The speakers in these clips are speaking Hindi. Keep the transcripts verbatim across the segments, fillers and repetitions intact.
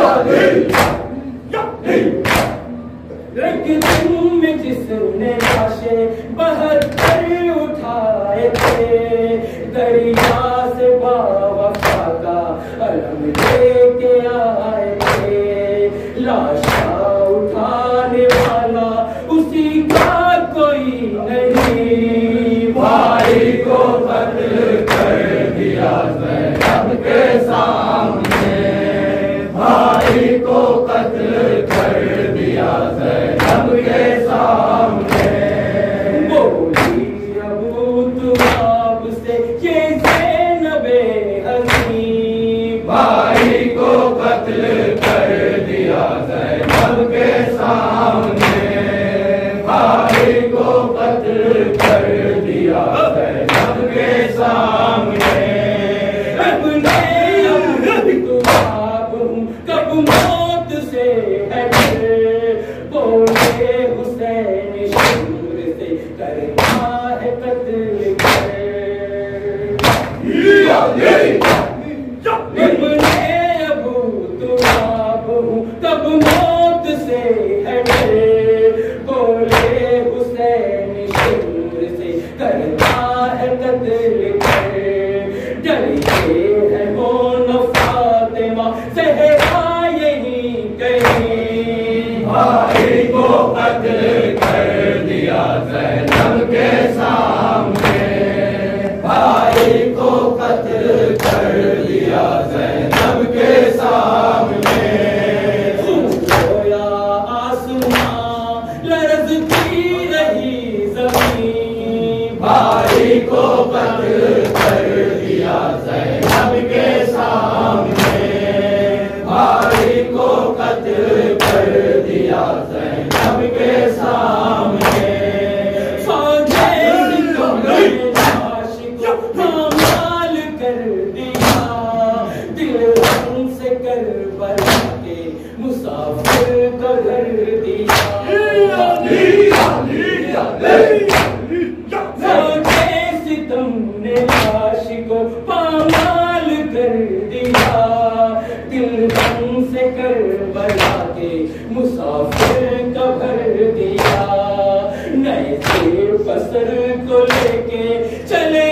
एक दिन में जिसने लाशें बहत्तर उठाए थे, दरिया से बावफा का अलम लेके आए थे। लाशा उठाने वाला उसी का कोई नहीं, भाई को कत्ल कर दिया ज़ैनब के सामने, भाई को कत्ल कर दिया ज़ैनब के सामने। बोली अबू तुराब से ये ज़ैनबे हसीं, भाई को कत्ल कर दिया ज़ैनब के सामने, भाई को कत्ल कर दिया ज़ैनब के सामने। कब मौत से है बोले हुसैन शूर से करना है कत्ल अबू तुराब हूँ, कब मौत से है बोले हुसैन शूर से करना है कत्ल डरते है वो न फातिमा ज़हरा यहीं कहीं, भाई को कत्ल कर दिया ज़ैनब के सामने, भाई को कत्ल कर दिया ज़ैनब के सामने। रोया आसमां लरज़ती रही ज़मीन, भाई को कत्ल कर दिया ज़ैनब के सामने, भाई को कत्ल कर दिया ज़ैनब के सामने। साजे तुमने लाश को पामाल कर दिया, दिल गम से करबला के मुसाफिर को घर दिया। साजे तुमने लाश को पामाल कर दिया, दिल गम से करबला के मुसाफिर का भर दिया। नए से बसर को लेके चले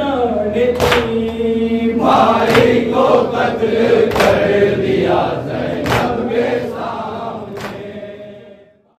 दुश्मनाने थी, भाई को कत्ल कर दिया।